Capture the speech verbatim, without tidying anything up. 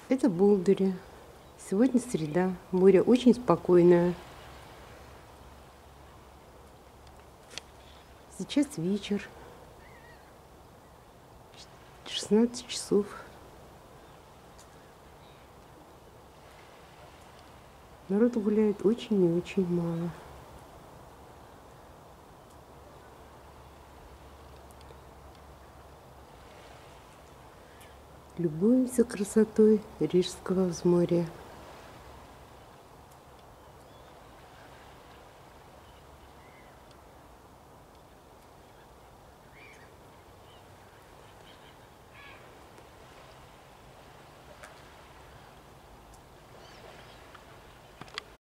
Это Болдыри. Сегодня среда. Море очень спокойное. Сейчас вечер. шестнадцать часов. Народу гуляет очень и очень мало. Любуемся красотой Рижского взморья.